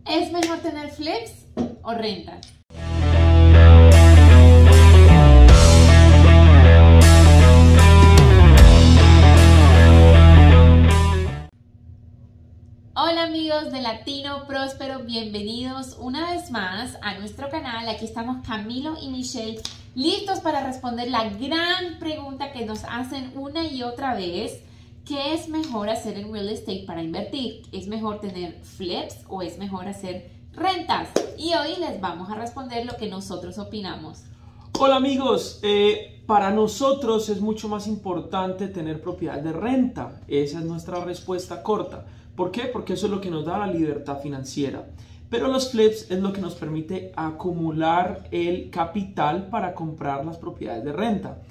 ¿Es mejor tener flips o rentas? Hola amigos de Latino Próspero, bienvenidos una vez más a nuestro canal. Aquí estamos Camilo y Michelle listos para responder la gran pregunta que nos hacen una y otra vez. ¿Qué es mejor hacer en real estate para invertir? ¿Es mejor tener flips o es mejor hacer rentas? Y hoy les vamos a responder lo que nosotros opinamos. Hola amigos, para nosotros es mucho más importante tener propiedad de renta. Esa es nuestra respuesta corta. ¿Por qué? Porque eso es lo que nos da la libertad financiera. Pero los flips es lo que nos permite acumular el capital para comprar las propiedades de renta.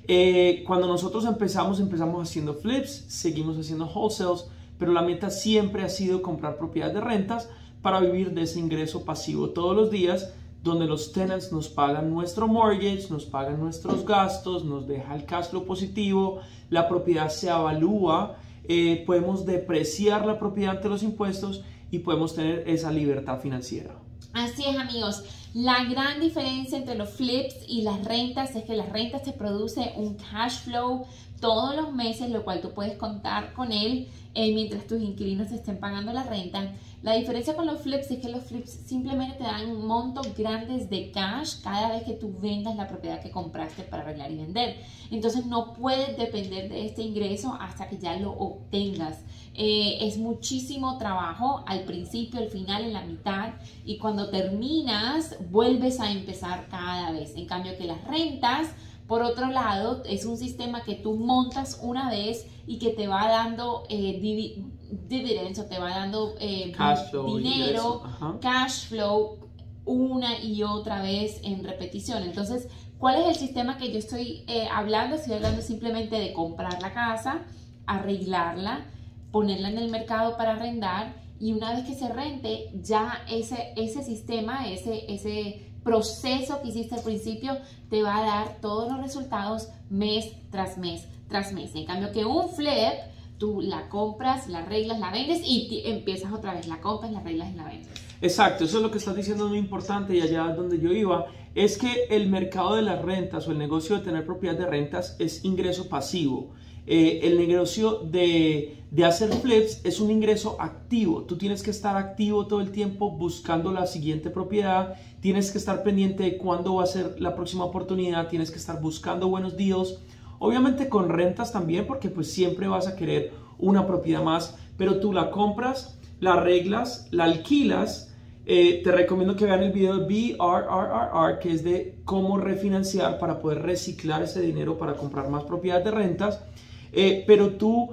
Cuando nosotros empezamos haciendo flips, seguimos haciendo wholesales, pero la meta siempre ha sido comprar propiedades de rentas para vivir de ese ingreso pasivo todos los días, donde los tenants nos pagan nuestro mortgage, nos pagan nuestros gastos, nos deja el cash flow positivo, la propiedad se avalúa, podemos depreciar la propiedad ante los impuestos y podemos tener esa libertad financiera. Así es amigos, la gran diferencia entre los flips y las rentas es que las rentas te produce un cash flow todos los meses, lo cual tú puedes contar con él mientras tus inquilinos estén pagando la renta. La diferencia con los flips es que los flips simplemente te dan montos grandes de cash cada vez que tú vendas la propiedad que compraste para arreglar y vender. Entonces no puedes depender de este ingreso hasta que ya lo obtengas. Es muchísimo trabajo al principio, al final, en la mitad, y cuando terminas vuelves a empezar cada vez. En cambio que las rentas, por otro lado, es un sistema que tú montas una vez y que te va dando dividends, o te va dando cash flow, dinero, cash flow una y otra vez en repetición. Entonces, ¿cuál es el sistema que yo estoy hablando? Estoy hablando simplemente de comprar la casa, arreglarla, ponerla en el mercado para arrendar, y una vez que se rente, ya ese sistema, ese proceso que hiciste al principio te va a dar todos los resultados mes tras mes tras mes. En cambio que un flip, tú la compras, la arreglas, la vendes y empiezas otra vez, la compras, la arreglas y la vendes. Exacto, eso es lo que estás diciendo, es muy importante, y allá donde yo iba es que el mercado de las rentas o el negocio de tener propiedad de rentas es ingreso pasivo. El negocio de hacer flips es un ingreso activo. Tú tienes que estar activo todo el tiempo buscando la siguiente propiedad, tienes que estar pendiente de cuándo va a ser la próxima oportunidad, tienes que estar buscando buenos deals. Obviamente con rentas también, porque pues siempre vas a querer una propiedad más, pero tú la compras, la arreglas, la alquilas. Te recomiendo que vean el video de BRRRR, que es de cómo refinanciar para poder reciclar ese dinero para comprar más propiedades de rentas. Pero tú,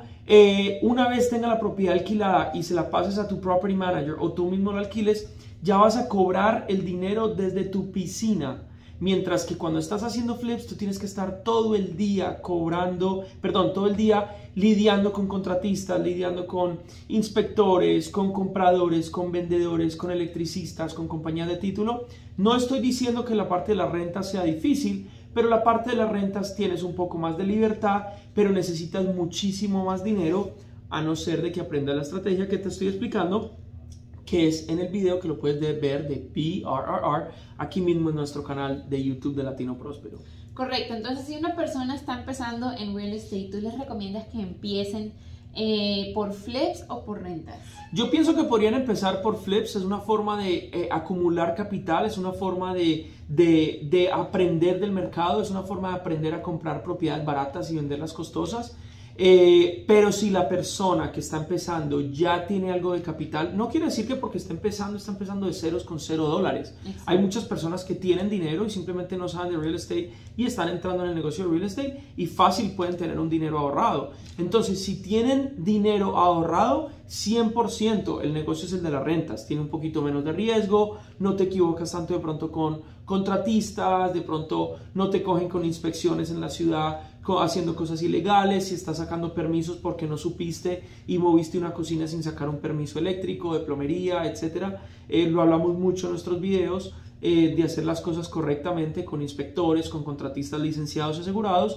una vez tenga la propiedad alquilada y se la pases a tu property manager o tú mismo la alquiles, ya vas a cobrar el dinero desde tu piscina. Mientras que cuando estás haciendo flips, tú tienes que estar todo el día todo el día lidiando con contratistas, lidiando con inspectores, con compradores, con vendedores, con electricistas, con compañías de título. No estoy diciendo que la parte de la renta sea difícil, pero la parte de las rentas tienes un poco más de libertad, pero necesitas muchísimo más dinero, a no ser de que aprendas la estrategia que te estoy explicando, que es en el video que lo puedes ver de BRRR, aquí mismo en nuestro canal de YouTube de Latino Próspero. Correcto, entonces si una persona está empezando en real estate, ¿tú les recomiendas que empiecen por flips o por rentas? Yo pienso que podrían empezar por flips. Es una forma de acumular capital, es una forma de aprender del mercado, es una forma de aprender a comprar propiedades baratas y venderlas costosas. Pero si la persona que está empezando ya tiene algo de capital, no quiere decir que porque está empezando de ceros con $0. Exacto. Hay muchas personas que tienen dinero y simplemente no saben de real estate y están entrando en el negocio de real estate y fácil pueden tener un dinero ahorrado. Entonces, si tienen dinero ahorrado, 100% el negocio es el de las rentas. Tiene un poquito menos de riesgo, no te equivocas tanto de pronto con contratistas, de pronto no te cogen con inspecciones en la ciudad haciendo cosas ilegales, si estás sacando permisos porque no supiste y moviste una cocina sin sacar un permiso eléctrico, de plomería, etc. Lo hablamos mucho en nuestros videos, de hacer las cosas correctamente con inspectores, con contratistas licenciados y asegurados.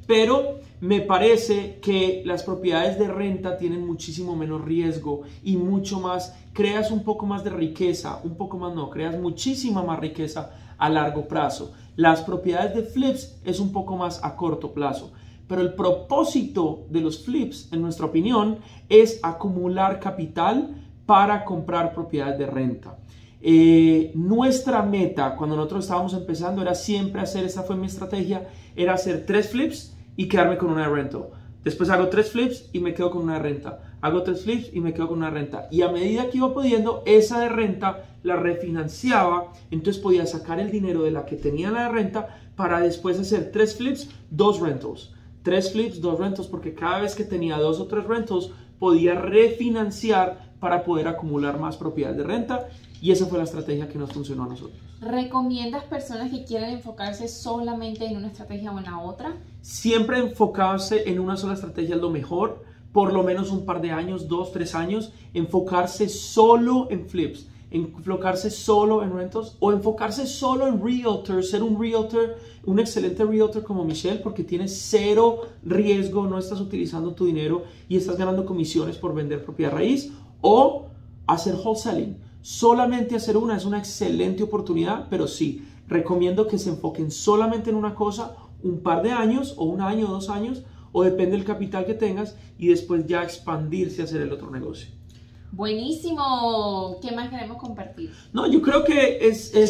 pero me parece que las propiedades de renta tienen muchísimo menos riesgo y mucho más, creas un poco más de riqueza, un poco más no, creas muchísima más riqueza a largo plazo. Las propiedades de flips es un poco más a corto plazo, pero el propósito de los flips, en nuestra opinión, es acumular capital para comprar propiedades de renta. Nuestra meta cuando nosotros estábamos empezando era siempre hacer, esa fue mi estrategia, era hacer 3 flips y quedarme con una de rental. Después hago 3 flips y me quedo con una de renta. Hago 3 flips y me quedo con una de renta. Y a medida que iba pudiendo, esa de renta la refinanciaba. Entonces podía sacar el dinero de la que tenía la de renta para después hacer 3 flips, 2 rentals. 3 flips, 2 rentals, porque cada vez que tenía 2 o 3 rentals podía refinanciar para poder acumular más propiedades de renta. Y esa fue la estrategia que nos funcionó a nosotros. ¿Recomiendas personas que quieran enfocarse solamente en una estrategia o en la otra? Siempre enfocarse en una sola estrategia es lo mejor, por lo menos un par de años, 2, 3 años, enfocarse solo en flips, enfocarse solo en rentals o enfocarse solo en realtor, ser un realtor, un excelente realtor como Michelle, porque tienes 0 riesgo, no estás utilizando tu dinero y estás ganando comisiones por vender propiedad raíz, o hacer wholesaling. Solamente hacer una es una excelente oportunidad, pero sí, recomiendo que se enfoquen solamente en una cosa un par de años, o 1 año o 2 años, o depende del capital que tengas, y después ya expandirse a hacer el otro negocio. Buenísimo. ¿Qué más queremos compartir? No, yo creo que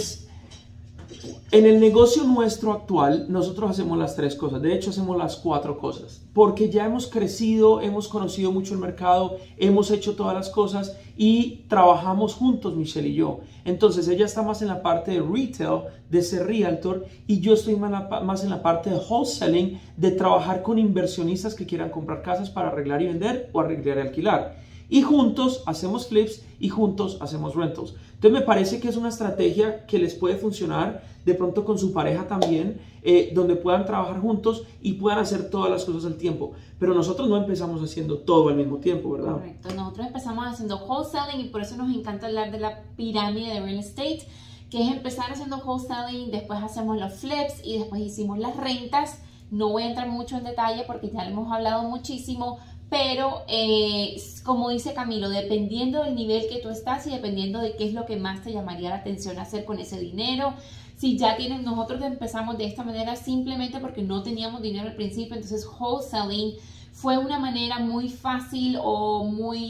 en el negocio nuestro actual, nosotros hacemos las 3 cosas. De hecho, hacemos las 4 cosas. Porque ya hemos crecido, hemos conocido mucho el mercado, hemos hecho todas las cosas y trabajamos juntos, Michelle y yo. Entonces, ella está más en la parte de retail, de ser realtor, y yo estoy más en la parte de wholesaling, de trabajar con inversionistas que quieran comprar casas para arreglar y vender o arreglar y alquilar. Y juntos hacemos flips y juntos hacemos rentals. Entonces me parece que es una estrategia que les puede funcionar de pronto con su pareja también, donde puedan trabajar juntos y puedan hacer todas las cosas al tiempo. Pero nosotros no empezamos haciendo todo al mismo tiempo, ¿verdad? Correcto. Nosotros empezamos haciendo wholesaling y por eso nos encanta hablar de la pirámide de real estate, que es empezar haciendo wholesaling, después hacemos los flips y después hicimos las rentas. No voy a entrar mucho en detalle porque ya hemos hablado muchísimo, pero como dice Camilo, dependiendo del nivel que tú estás y dependiendo de qué es lo que más te llamaría la atención hacer con ese dinero. Si ya tienes, nosotros empezamos de esta manera simplemente porque no teníamos dinero al principio, entonces wholesaling fue una manera muy fácil o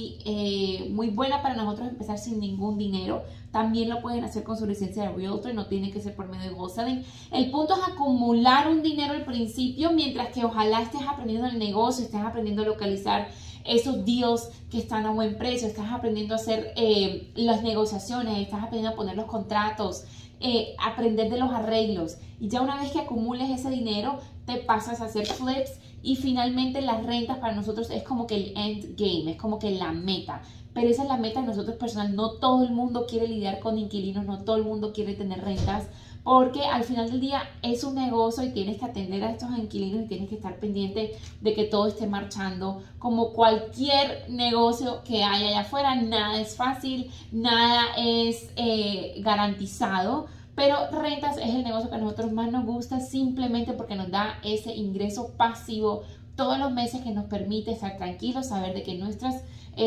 muy buena para nosotros empezar sin ningún dinero. También lo pueden hacer con su licencia de realtor, no tiene que ser por medio de wholesaling. El punto es acumular un dinero al principio, mientras que ojalá estés aprendiendo el negocio, estés aprendiendo a localizar esos deals que están a buen precio, estás aprendiendo a hacer las negociaciones, estás aprendiendo a poner los contratos, aprender de los arreglos. Y ya una vez que acumules ese dinero, te pasas a hacer flips y finalmente las rentas para nosotros es como que el end game, es como que la meta. Pero esa es la meta de nosotros personal. No todo el mundo quiere lidiar con inquilinos, no todo el mundo quiere tener rentas, porque al final del día es un negocio y tienes que atender a estos inquilinos y tienes que estar pendiente de que todo esté marchando. Como cualquier negocio que hay allá afuera, nada es fácil, nada es garantizado. Pero rentas es el negocio que a nosotros más nos gusta, simplemente porque nos da ese ingreso pasivo todos los meses que nos permite estar tranquilos, saber de que nuestras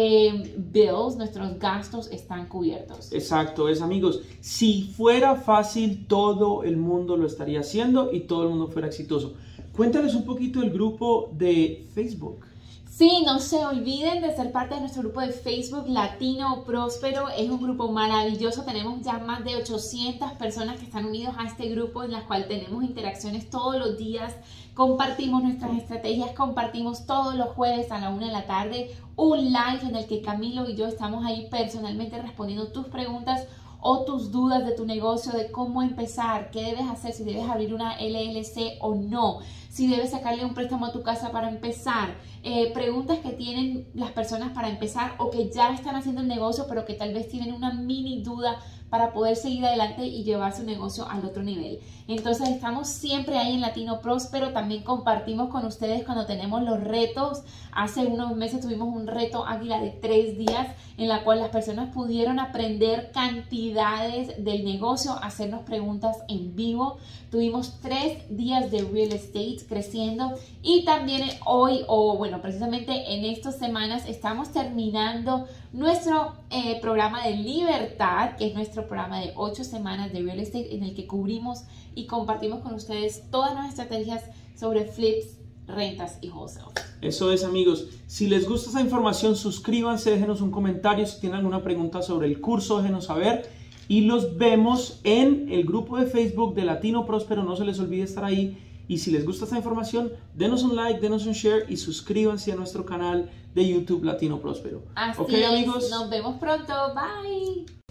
bills, nuestros gastos están cubiertos. Exacto, amigos, si fuera fácil, todo el mundo lo estaría haciendo y todo el mundo fuera exitoso. Cuéntales un poquito del grupo de Facebook. Sí, no se olviden de ser parte de nuestro grupo de Facebook Latino Próspero. Es un grupo maravilloso. Tenemos ya más de 800 personas que están unidos a este grupo, en las cuales tenemos interacciones todos los días. Compartimos nuestras estrategias, compartimos todos los jueves a la 1 de la tarde un live en el que Camilo y yo estamos ahí personalmente respondiendo tus preguntas o tus dudas de tu negocio, de cómo empezar, qué debes hacer, si debes abrir una LLC o no, si debes sacarle un préstamo a tu casa para empezar, preguntas que tienen las personas para empezar o que ya están haciendo el negocio pero que tal vez tienen una mini duda para poder seguir adelante y llevar su negocio al otro nivel. Entonces estamos siempre ahí en Latino Próspero. También compartimos con ustedes cuando tenemos los retos. Hace unos meses tuvimos un reto Águila de 3 días en la cual las personas pudieron aprender cantidades del negocio, hacernos preguntas en vivo. Tuvimos 3 días de real estate flips creciendo. Y también hoy, o bueno, precisamente en estas semanas, estamos terminando nuestro programa de Libertad, que es nuestro programa de 8 semanas de real estate, en el que cubrimos y compartimos con ustedes todas las estrategias sobre flips, rentas y wholesale. Eso es, amigos. Si les gusta esta información, suscríbanse, déjenos un comentario. Si tienen alguna pregunta sobre el curso, déjenos saber. Y los vemos en el grupo de Facebook de Latino Próspero. No se les olvide estar ahí. Y si les gusta esta información, denos un like, denos un share y suscríbanse a nuestro canal de YouTube Latino Próspero. Así ¿Ok, es. amigos? Nos vemos pronto. Bye.